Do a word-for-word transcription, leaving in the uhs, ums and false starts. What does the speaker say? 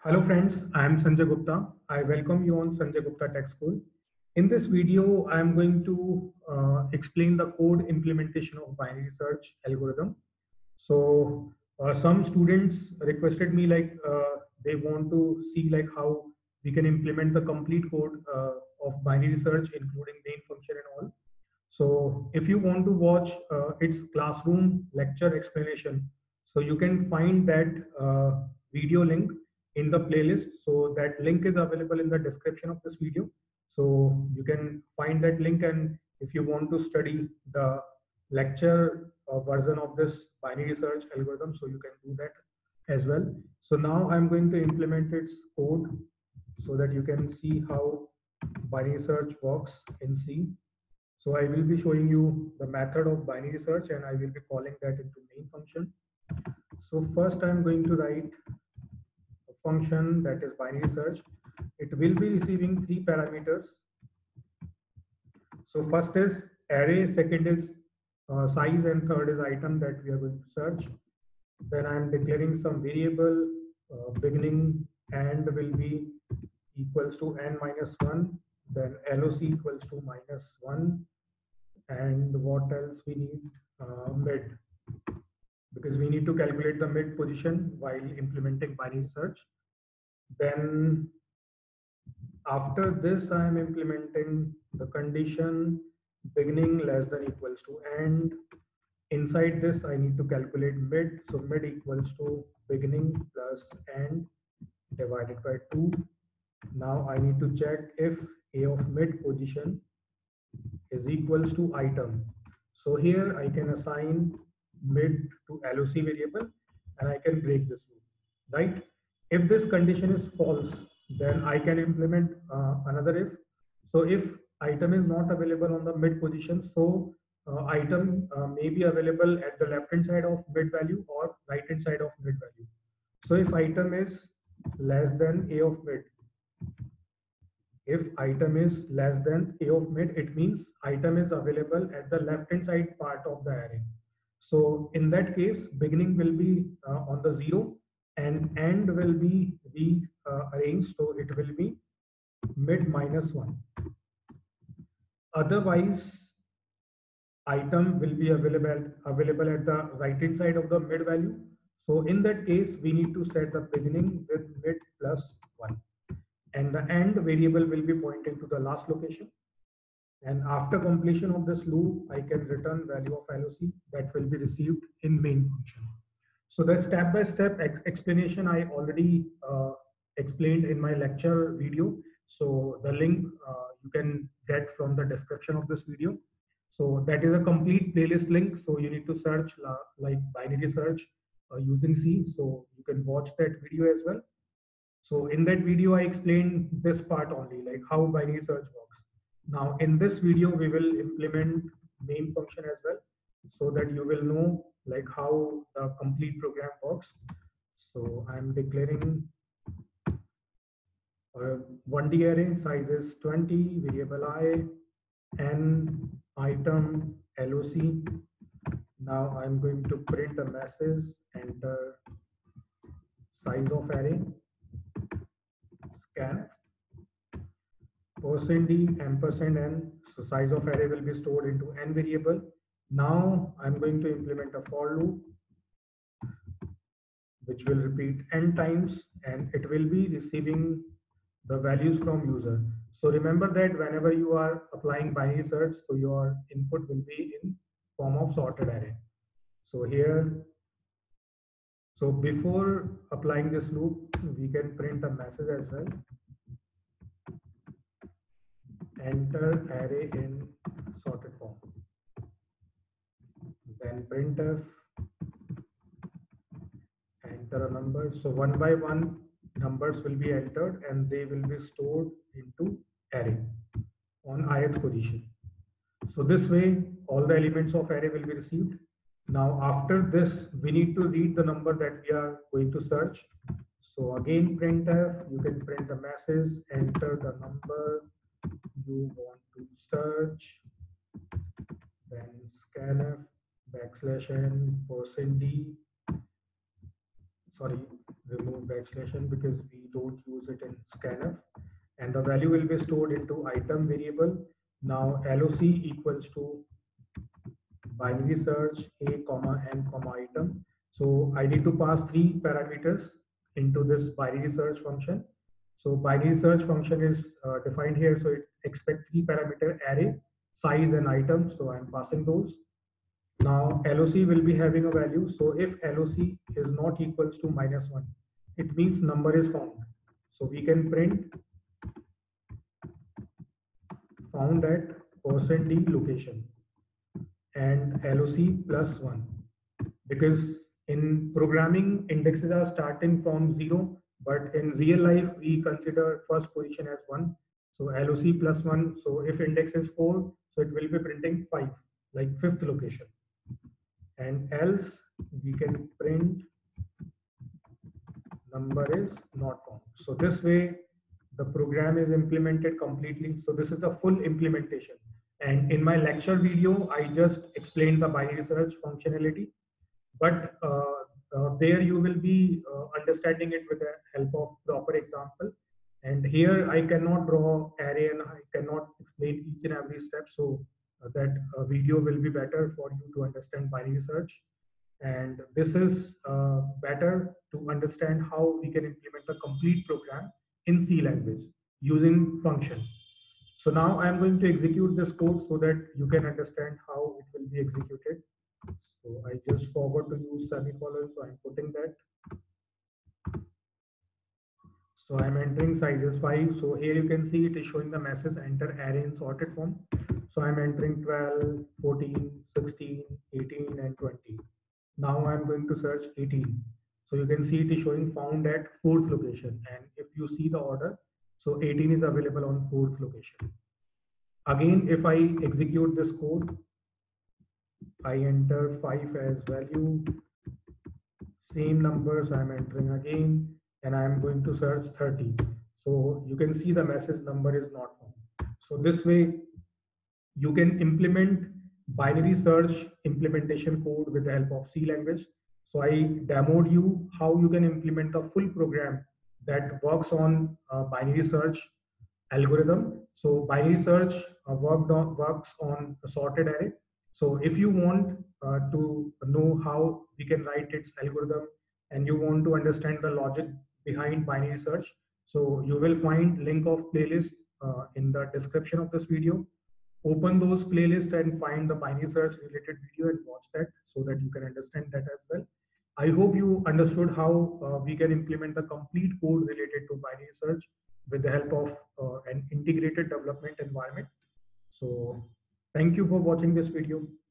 Hello friends, I am Sanjay Gupta. I welcome you on Sanjay Gupta Tech School. In this video, I am going to uh, explain the code implementation of binary search algorithm. So uh, some students requested me like uh, they want to see like how we can implement the complete code uh, of binary search, including main function and all. So if you want to watch uh, its classroom lecture explanation, so you can find that uh, video link in the playlist. So that link is available in the description of this video. So you can find that link, and if you want to study the lecture uh, version of this binary search algorithm, so you can do that as well. So now I'm going to implement its code so that you can see how binary search works in C. So I will be showing you the method of binary search, and I will be calling that into main function. So first I'm going to write a function that is binary search. It will be receiving three parameters. So first is array, second is uh, size, and third is item that we are going to search. Then I'm declaring some variable, uh, beginning and will be equals to n minus one, then L O C equals to minus one, and what else we need? Uh, mid, because we need to calculate the mid position while implementing binary search. Then after this, I am implementing the condition beginning less than equals to end. Inside this, I need to calculate mid. So mid equals to beginning plus end divided by two. Now I need to check if A of mid position is equals to item. So here I can assign mid to L O C variable, and I can break this loop, right? If this condition is false, then I can implement uh, another if. So if item is not available on the mid position, so uh, item uh, may be available at the left hand side of mid value or right hand side of mid value. So if item is less than A of mid, if item is less than A of mid, it means item is available at the left hand side part of the array. So in that case, beginning will be uh, on the zero and end will be rearranged. So it will be mid minus one. Otherwise, item will be available, available at the right hand side of the mid value. So in that case, we need to set the beginning with mid plus one. And the end variable will be pointing to the last location. And after completion of this loop, I can return value of L O C that will be received in main function. So the step-by-step ex explanation I already uh, explained in my lecture video. So the link uh, you can get from the description of this video. So that is a complete playlist link. So you need to search uh, like binary search uh, using C. So you can watch that video as well. So in that video, I explained this part only, like how binary search works. Now in this video, we will implement main function as well, so that you will know like how the complete program works. So I'm declaring a one D array, size is twenty, variable I, n, item, L O C. Now I'm going to print a message, enter size of array, scan, percent d ampersand n. So size of array will be stored into n variable. Now I'm going to implement a for loop which will repeat n times, and it will be receiving the values from user. So remember that whenever you are applying binary search, so your input will be in form of sorted array. So here, so before applying this loop, we can print a message as well. Enter array in sorted form. Then printf, enter a number. So one by one numbers will be entered and they will be stored into array on ith position. So this way all the elements of array will be received. Now after this, we need to read the number that we are going to search. So again printf, you can print a message, enter the number you want to search, then scanf backslash n percent d, sorry, remove backslashing because we don't use it in scanf, and the value will be stored into item variable. Now L O C equals to binary search a comma n comma item. So I need to pass three parameters into this binary search function. So binary search function is uh, defined here. So it expects three parameter array, size and item. So I'm passing those. Now L O C will be having a value. So if L O C is not equals to minus one, it means number is found. So we can print found at percent d location and L O C plus one, because in programming indexes are starting from zero, but in real life we consider first position as one. So L O C plus one. So if index is four, so it will be printing five, like fifth location. And else we can print number is not found. So this way the program is implemented completely. So this is the full implementation. And in my lecture video, I just explained the binary search functionality, but uh, uh, there you will be uh, understanding it with the help of proper example. And here I cannot draw array and I cannot explain each and every step. So uh, that uh, video will be better for you to understand binary search. And this is uh, better to understand how we can implement a complete program in C language using function. So now I'm going to execute this code so that you can understand how it will be executed. So I just forgot to use semicolon, so I'm putting that. So I'm entering sizes five. So here you can see it is showing the message enter array in sorted form. So I'm entering twelve, fourteen, sixteen, eighteen, and twenty. Now I'm going to search eighteen. So you can see it is showing found at fourth location. And if you see the order, so eighteen is available on fourth location. Again, if I execute this code, I enter five as value, same numbers I'm entering again, and I'm going to search thirty. So you can see the message number is not found. So this way you can implement binary search implementation code with the help of C language. So I demoed you how you can implement a full program that works on uh, binary search algorithm. So binary search uh, worked on, works on a sorted array. So if you want uh, to know how we can write its algorithm and you want to understand the logic behind binary search, so you will find link of playlist uh, in the description of this video. Open those playlists and find the binary search related video and watch that so that you can understand that as well. I hope you understood how uh, we can implement the complete code related to binary search with the help of uh, an integrated development environment. So thank you for watching this video.